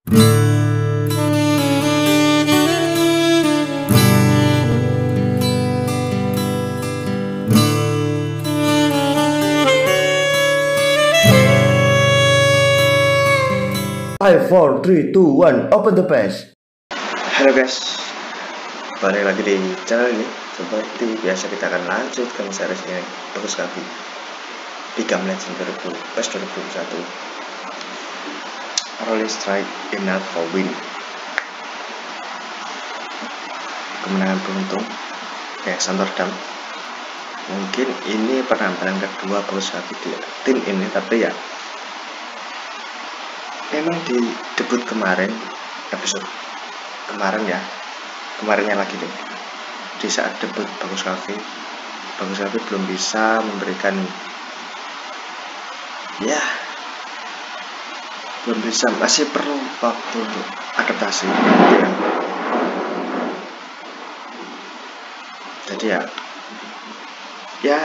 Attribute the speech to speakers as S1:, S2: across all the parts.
S1: Five, 4, 3, 2, 1, open the page.
S2: Halo guys, balik lagi di channel ini. Seperti biasa kita akan lanjutkan series ini bagus sekali Become Legend 2000 PES 2021 Early Strike Enough for Win. Kemenangan beruntung kayak Santordam. Mungkin ini penampilan kedua bagus sekali di tim ini, tapi ya memang di debut kemarin, episode kemarinnya lagi deh, di saat debut bagus sekali belum bisa memberikan, ya belum bisa, masih perlu waktu untuk adaptasi ya. Jadi ya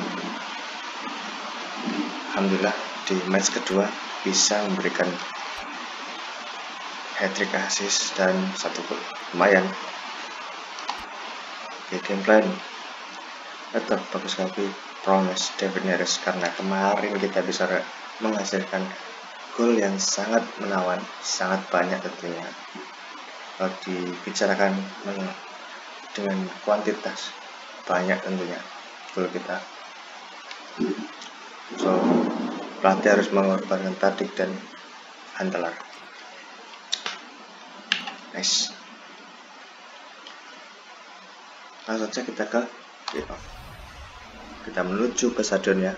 S2: alhamdulillah di match kedua bisa memberikan hat-trick assist dan 1 gol, lumayan. Oke, game plan tetap bagus sekali Promise David Neres, karena kemarin kita bisa menghasilkan gol yang sangat menawan, sangat banyak tentunya. Kalau dibicarakan dengan kuantitas, banyak tentunya gol kita. So pelatih harus mengorbankan taktik dan handler. Nice. Langsung saja kita ke kick-off. Kita menuju ke stadion ya.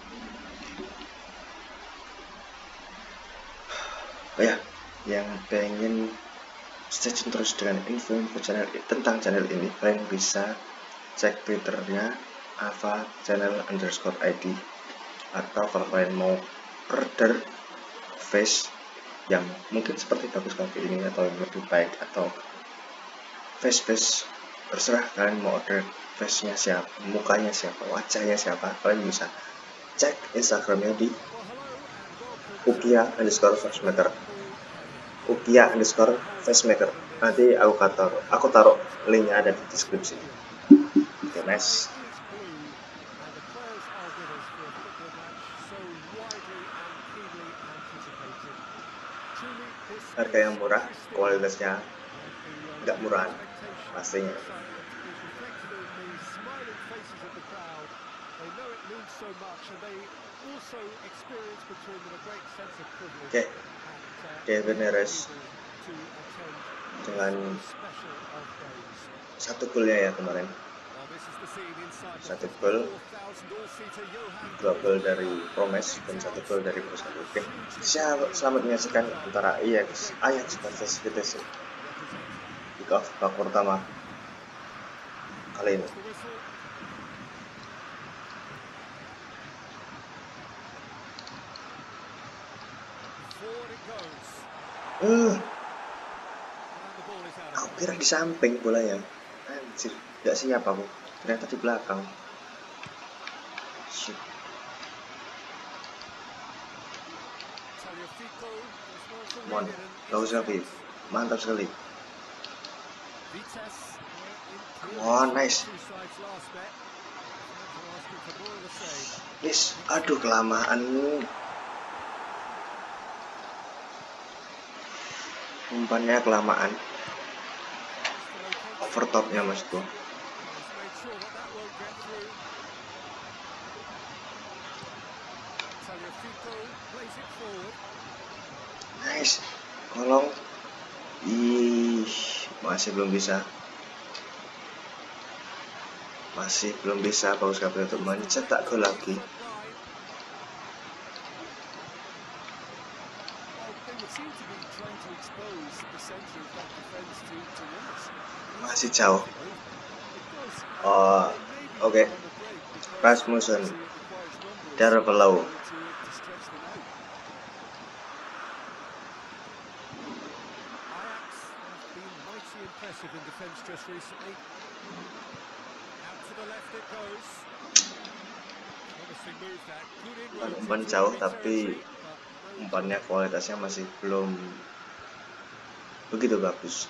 S2: Oh ya, yang pengen stay tune terus dengan info tentang channel ini, kalian bisa cek Twitternya ava_channel_id, atau kalau kalian mau order face yang mungkin seperti bagus kali ini atau yang lebih baik, atau face terserah kalian mau order face-nya siapa, mukanya siapa, wajahnya siapa, kalian bisa cek Instagramnya di ukia_facemaker, ukia_facemaker. Nanti aku taruh linknya ada di deskripsi. Oke, nice. Harga yang murah, kualitasnya nggak murah pastinya. Oke, David Neres dengan 1 golnya ya kemarin, 1 gol, 2 gol dari Promes dan 1 gol dari Bruce. Oke, selamat menyaksikan antara Ajax versus Vitesse. Kick off babak pertama kali ini. Aku kira di samping bolanya, anjir, gak siap aku, ternyata di belakang. Shit. Bagus sekali, mantap sekali. Nice. Please, aduh kelamaan. Umpannya kelamaan. Overtopnya maksudku. Nice. Kolong. Masih belum bisa bagus sekali untuk mencetak gol lagi. Masih jauh. Oke. Rasmussen dari below. Umpan jauh, tapi umpannya kualitasnya masih belum Begitu bagus.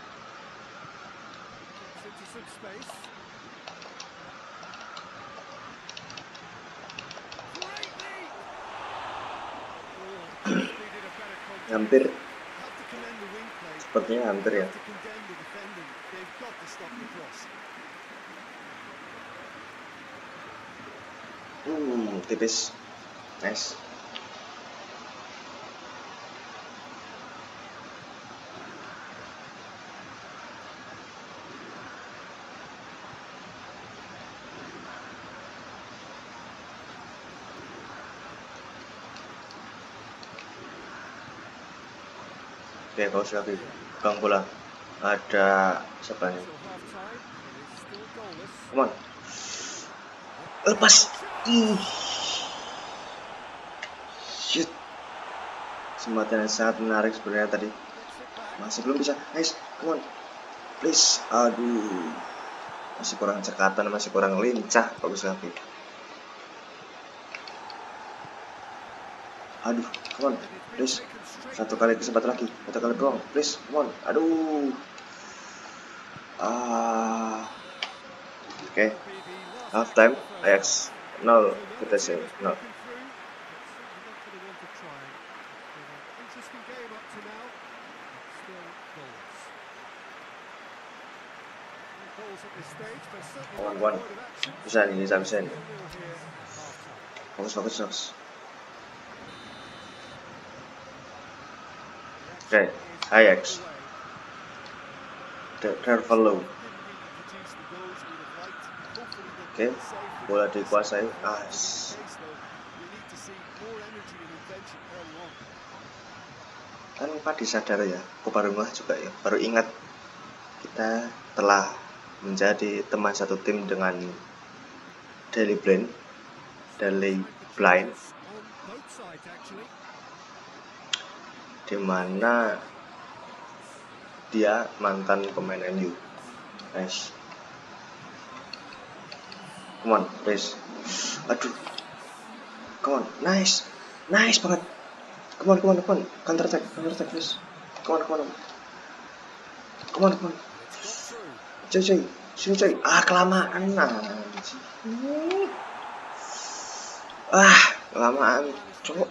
S2: Hampir, sepertinya hampir ya. Tipis. Nice. Oke, bagus sekali. Pegang bola. Ada siapa nih? Come on. Lepas. Shit. Kesempatan yang sangat menarik sebenarnya tadi. Masih belum bisa. Nice. Come on. Please. Aduh. Masih kurang cekatan, masih kurang lincah. Bagus sekali. Aduh. Come on. Please. Satu kali kesempatan lagi. Satu kali peluang. Please. Come on. Aduh. Oke. Half time. Ajax 0. Kita sih 0. One. Bisa nih. Bagus. Oke, Ajax. Carvalho. Oke, bola dikuasai. Tanpa disadar ya, aku baru juga ya, baru ingat kita telah menjadi teman satu tim dengan Daley Blind, dimana dia mantan pemain MU. Nice. Come on, please. Aduh. Come on, nice banget. Come on. Counter attack, please. Come on. Coy. Sini coy. Kelamaan. Kelamaan. Cok.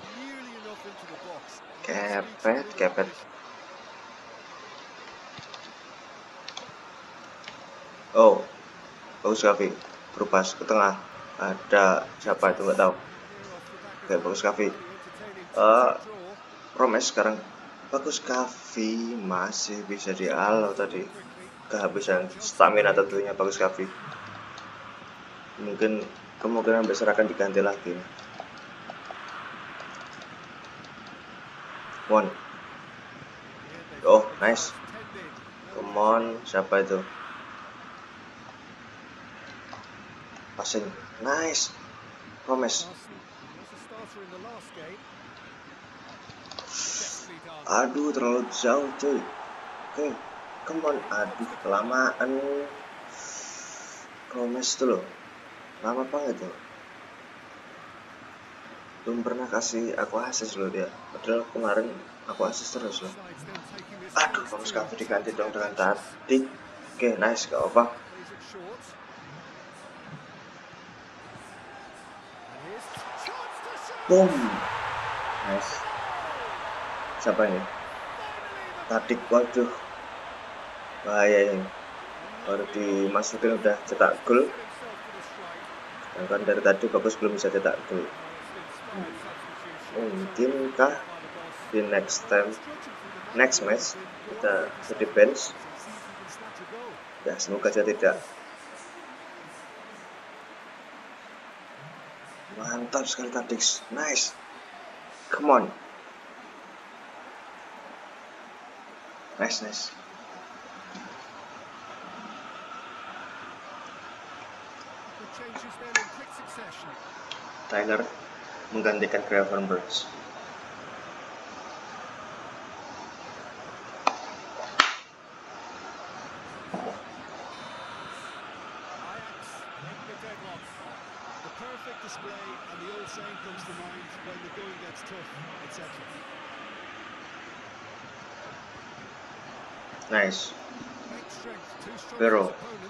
S2: Kepet. Oh, bagus Kavi. Berubah ke tengah. Ada siapa itu nggak tahu. Oke, bagus Kavi. Promes sekarang. Bagus Kavi, masih bisa dialau tadi. Kehabisan stamina tentunya. Bagus Kavi. Mungkin kemungkinan besar akan diganti lagi. One. Oh, nice. Come on, siapa itu? Passing, nice. Promise. Aduh, terlalu jauh cuy. Oke, come on. Aduh, kelamaan. Promise tuh loh, lama banget tuh. Belum pernah kasih aku assist loh dia. Padahal kemarin aku assist terus loh. Aduh, bagus sekali diganti dong dengan tadi. Oke, nice, gak apa. Boom. Nice. Siapa ini? Tadi, waduh. Bahaya ini. Baru dimasukin udah cetak gol. Sedangkan dari tadi bagus belum bisa cetak gol. Mungkinkah di next match kita jadi bench? Ya, semoga saja tidak. Mantap sekali tadi. Nice. Come on. Nice. Tyler menggantikan Gravenberch. Nice. Pero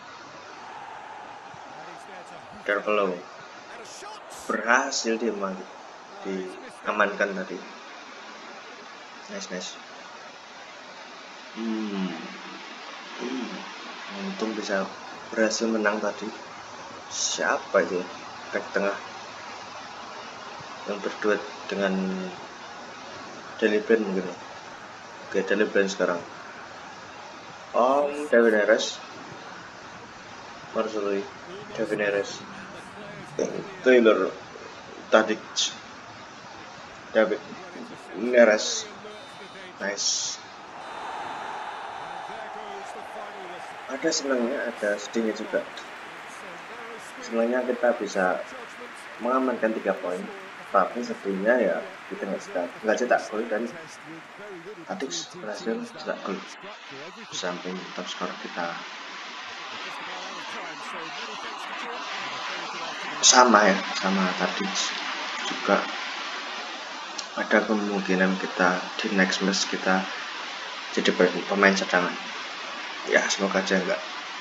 S2: Carvalho berhasil diamankan tadi. Nice. Untung bisa berhasil menang tadi. Siapa itu back tengah yang berduet dengan Deli Blind mungkin? Oke, Deli Blind sekarang. David Neres, Marcelo, David Neres, Taylor, Tadic, David Neres. Nice. Ada senangnya, ada sedihnya juga. Senangnya kita bisa mengamankan 3 poin, tapi sedihnya ya kita nggak cetak gol dan Tadic berhasil cetak gol, samping top skor kita sama Tadic juga. Ada kemungkinan kita di next match kita jadi pemain cadangan. Ya semoga aja enggak.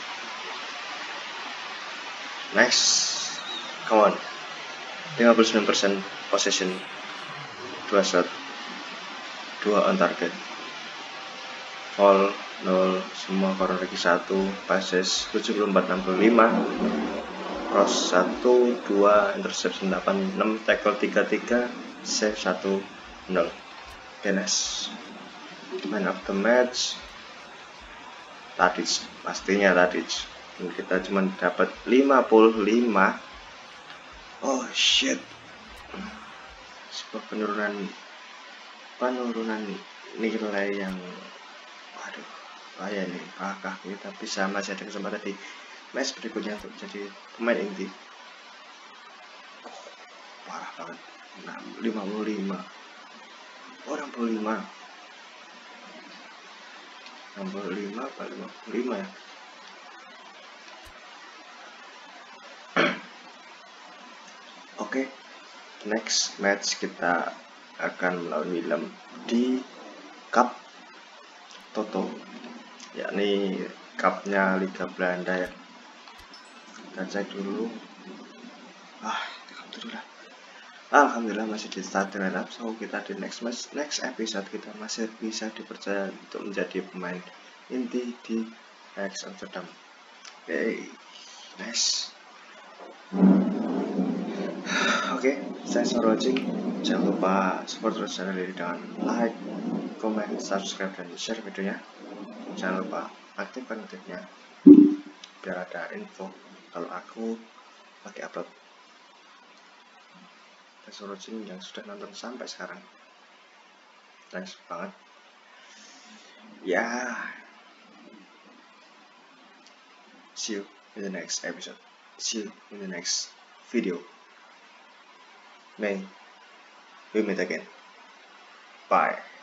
S2: Nice. Come on. 59% possession, 2 shot, 2 on target, all 0, semua corner kick 1, passes 74-65, cross 1, 2, interception 86, tackle 33, save 1, 0. Dennis. Man of the match Tadic, pastinya Tadic. Kita cuma dapat 55. Oh shit. Sebuah penurunan nilai yang bahaya nih. Apakah kita bisa masih ada kesempatan di match berikutnya untuk jadi pemain inti? Parah banget. 55. 65 apa 55 ya? Oke, next match kita akan melawan Willem di Cup Toto, yakni cupnya Liga Belanda ya. Kita cek dulu. Alhamdulillah masih di starting lineup. So kita di next episode kita masih bisa dipercaya untuk menjadi pemain inti di Ajax Amsterdam. Oke, nice. Oke, thanks for watching. Jangan lupa support terus channel ini dengan like, comment, subscribe, dan share videonya. Jangan lupa aktifkan notifnya biar ada info kalau aku lagi upload. Thanks for watching yang sudah nonton sampai sekarang. Thanks banget. See you in the next episode. See you in the next video. May we meet again. Bye.